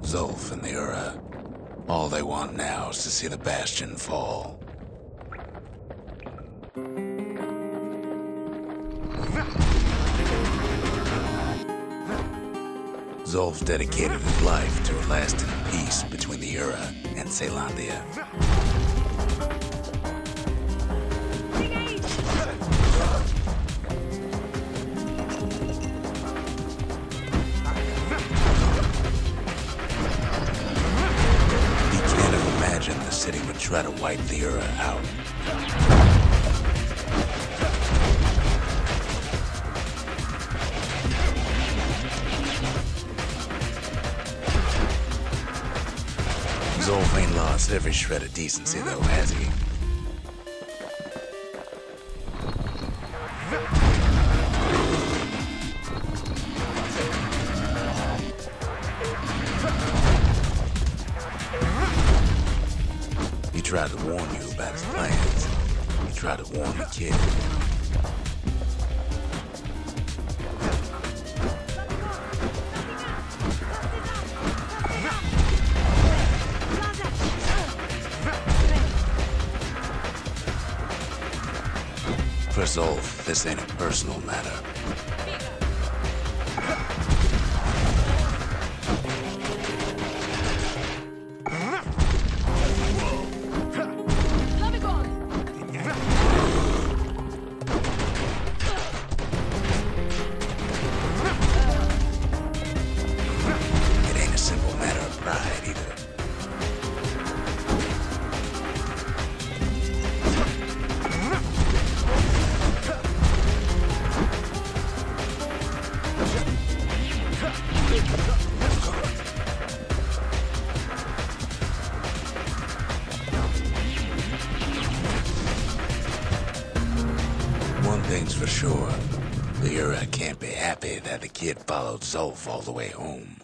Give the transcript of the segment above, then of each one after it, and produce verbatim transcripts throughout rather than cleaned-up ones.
Zulf and the Ura. All they want now is to see the Bastion fall. Zulf dedicated his life to a lasting peace between the Ura and Caelondia. He can't have imagined the city would try to wipe the Ura out. Zulf ain't lost every shred of decency, though, has he? He tried to warn you about his plans. He tried to warn the kid. For Zulf, this ain't a personal matter. It ain't a simple matter of pride either. One thing's for sure, the Ura can't be happy that the kid followed Zulf all the way home.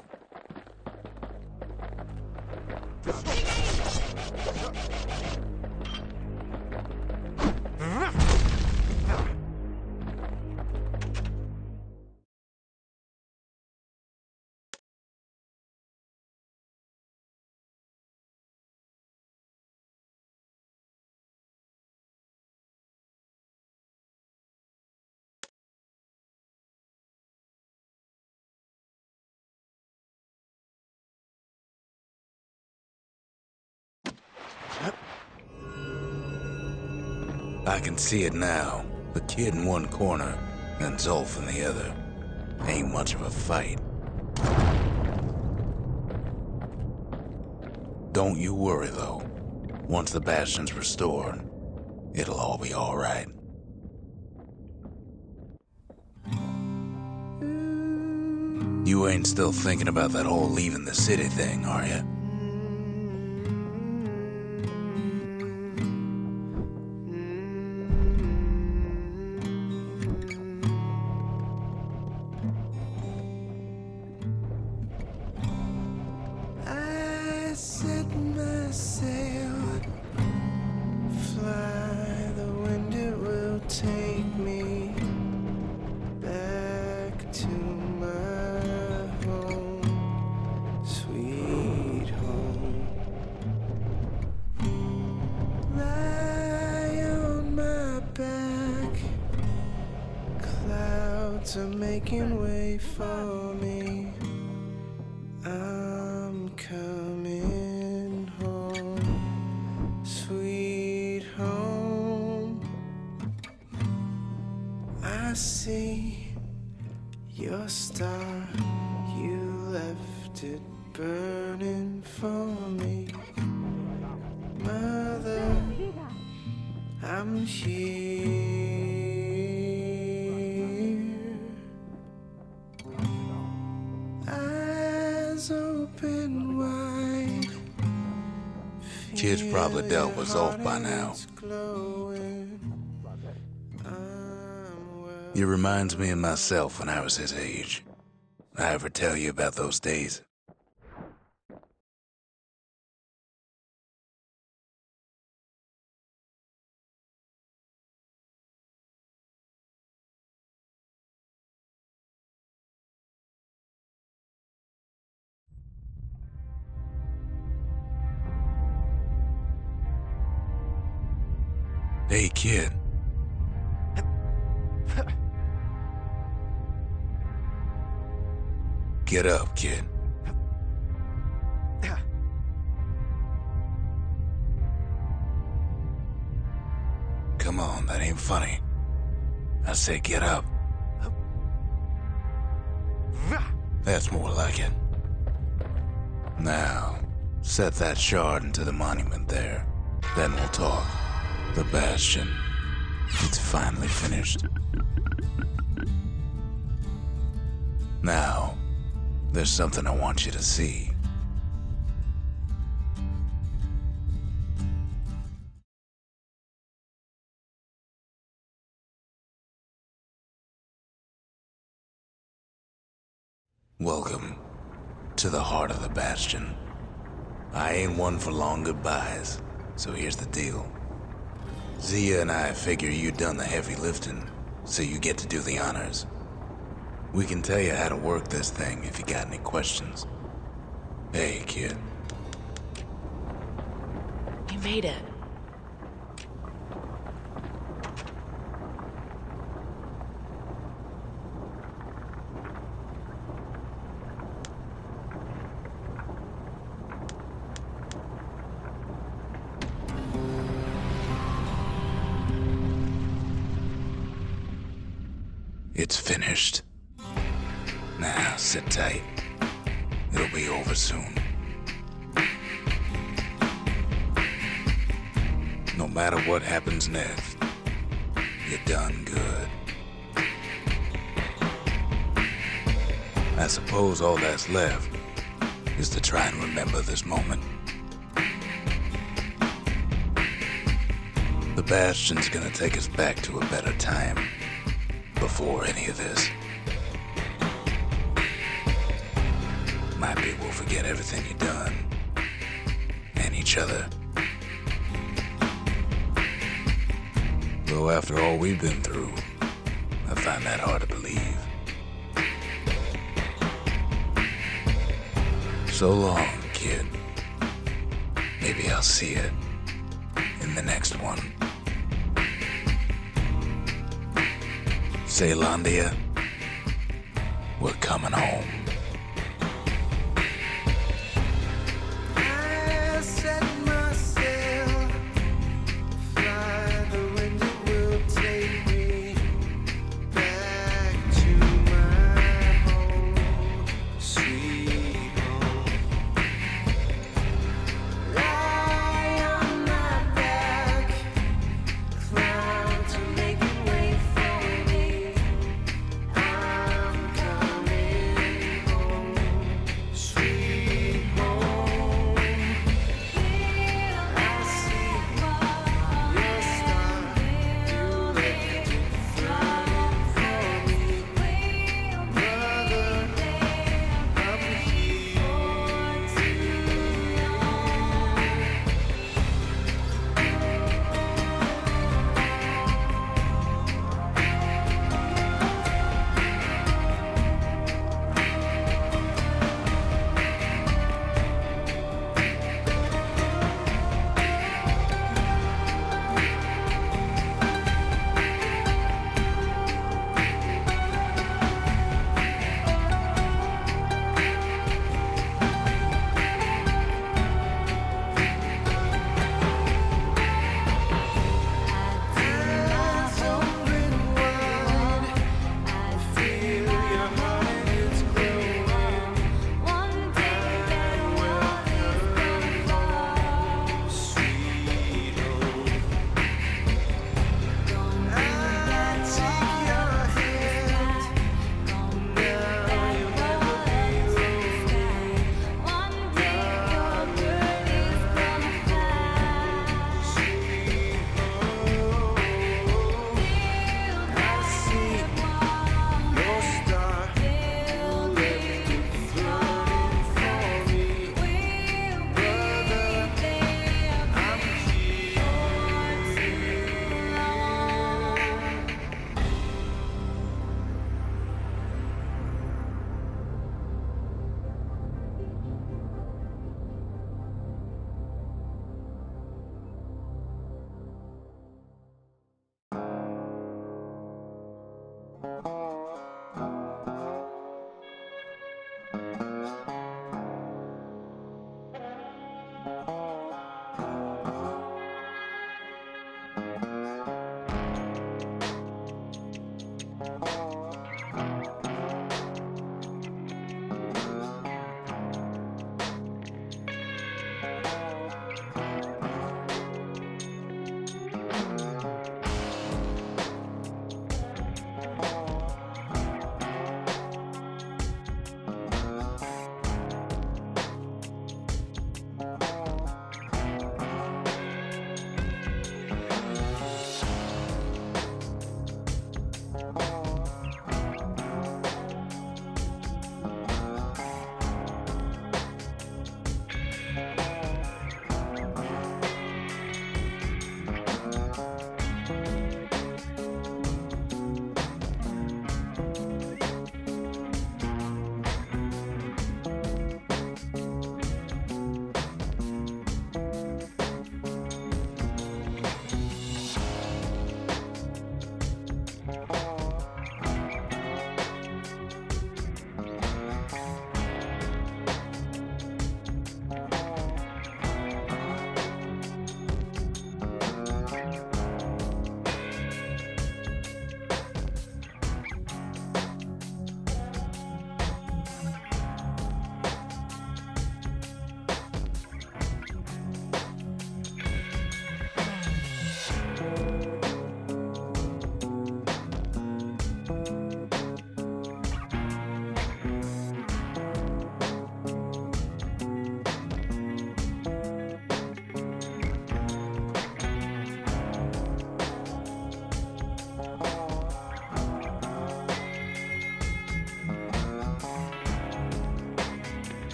I can see it now. The kid in one corner, and Zulf in the other. Ain't much of a fight. Don't you worry, though. Once the Bastion's restored, it'll all be all right. You ain't still thinking about that whole leaving the city thing, are you? Set my sail, fly, the wind it will take me back to my home, sweet home. Lie on my back, clouds are making way for me. I'm coming home, sweet home. I see your star, you left it burning for me. Mother, I'm here. Open wide. Kid's probably dealt with Zulf by now. He reminds me of myself when I was his age. I ever tell you about those days? Hey, kid. Get up, kid. Come on, that ain't funny. I say get up. That's more like it. Now, set that shard into the monument there. Then we'll talk. The Bastion. It's finally finished. Now, there's something I want you to see. Welcome to the heart of the Bastion. I ain't one for long goodbyes, so here's the deal. Zia and I figure you done the heavy lifting, so you get to do the honors. We can tell you how to work this thing if you got any questions. Hey, kid. You made it. It's finished. Now, sit tight. It'll be over soon. No matter what happens next, you're done good. I suppose all that's left is to try and remember this moment. The Bastion's gonna take us back to a better time before any of this. Might be we'll forget everything you've done. And each other. Though after all we've been through, I find that hard to believe. So long, kid. Maybe I'll see you in the next one. Ceylondia, we're coming home. I set my sail, fly the wind it will take me back to my home, sweet home. Lie on my back, clouds are making way for me. I'm coming